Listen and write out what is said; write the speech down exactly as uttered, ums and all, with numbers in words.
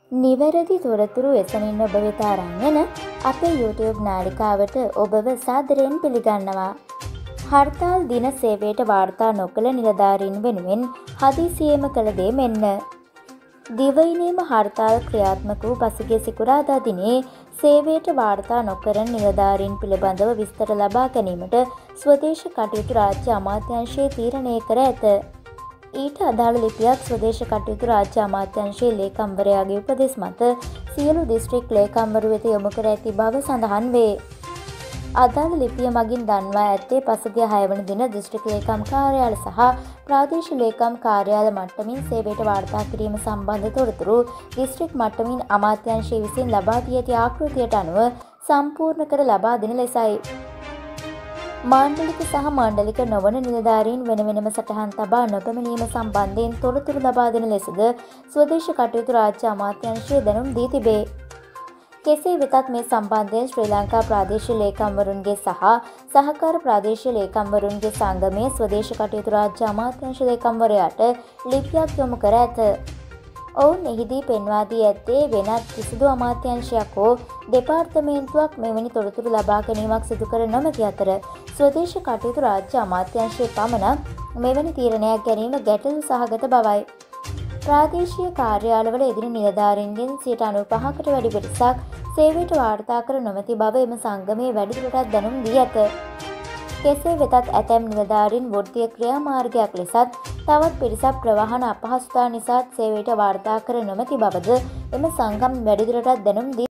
නිවැරදි තොරතුරු එසනින් ඔබ වෙත අරන් එන අපේ YouTube නාලිකාවට ඔබව සාදරයෙන් පිළිගන්නවා. හර්තාල් දින සේවයට වාර්තා නොකළ නිලධාරීන් වෙනුවෙන් හදිසියේම කළ දේ මෙන්න. දිවයිනේම හර්තාල් ක්‍රියාත්මක වූ පසුගිය සිකුරාදා දිනේ සේවයට වාර්තා නොකරන නිලධාරීන් පිළිබඳව විස්තර ලබා ගැනීමට ස්වදේශ කටයුතු රාජ්‍ය අමාත්‍යාංශය තීරණය කර ඇත. ඊට අදාළ ලිපියක් ස්වදේශ කටයුතු රාජ්‍ය අමාත්‍යාංශයේ ලේකම්වරයාගේ උපදෙස් මත සියලු දිස්ත්‍රික් ලේකම්වරු වෙත යොමු කර ඇති බව සඳහන් වේ. අදාළ ලිපිය මගින් දන්වා ඇත්තේ පසුගිය හය වන දින දිස්ත්‍රික් ලේකම් කාර්යාල සහ ප්‍රාදේශීය ලේකම් කාර්යාල මට්ටමින් සේවයට වාර්තා කිරීම සම්බන්ධ තොරතුරු දිස්ත්‍රික් මට්ටමින් අමාත්‍යාංශය විසින් ලබා දී ඇති ආකෘතියට අනුව සම්පූර්ණ කර ලබා දෙන ලෙසයි. මාණ්ඩලික සහ මාණ්ඩලික නොවන නිලධාරීන් වෙන වෙනම සටහන් තබා නොපැමිණීම සම්බන්ධයෙන් තොරතුරු ලබා දෙන ලෙසද ස්වදේශ කටයුතු රාජ්‍ය අමාත්‍යාංශය දැනුම් දී තිබේ. කෙසේ වෙතත් මේ සම්බන්ධයෙන් ශ්‍රී ලංකා ප්‍රාදේශීය ලේකම්වරුන්ගේ සහ සහකාර ප්‍රාදේශීය ලේකම්වරුන්ගේ සංගමයේ ස්වදේශ කටයුතු රාජ්‍ය අමාත්‍යාංශ ලේකම්වරයාට ලිපියක් යොමු කර ඇත. ඔවුන් එහිදී පෙන්වා දී ඇත්තේ වෙනත් කිසිදු අමාත්‍යාංශයක් හෝ දෙපාර්තමේන්තුවක් මෙවැනි තොරතුරු ලබා ගැනීමක් සිදු කර නොමැති අතර ස්වදේශ කටයුතු රාජ්‍ය අමාත්‍යාංශයේ පමණක් මෙවැනි තීරණයක් ගැනීම ගැටලු සහගත බවයි. ප්‍රාදේශීය කාර්යාලවල එදින නිලධාරීන්ගෙන් සියයට අනූපහකට වැඩි පිරිසක් සේවයට වාර්තා කර නොමැති බව එම සංගමයේ වැඩිදුරටත් දැනුම් දී ඇත. කෙසේ වෙතත් ඇතැම් නිලධාරීන් වෘත්තීය ක්‍රියාමාර්ගයක් ලෙසත් තවත් පිරිසක් ප්‍රවාහන අපහසුතා නිසා සේවයට වාර්තා කර නොමැති බවද එම සංගම් වැඩිදුරටත් දැනුම් දී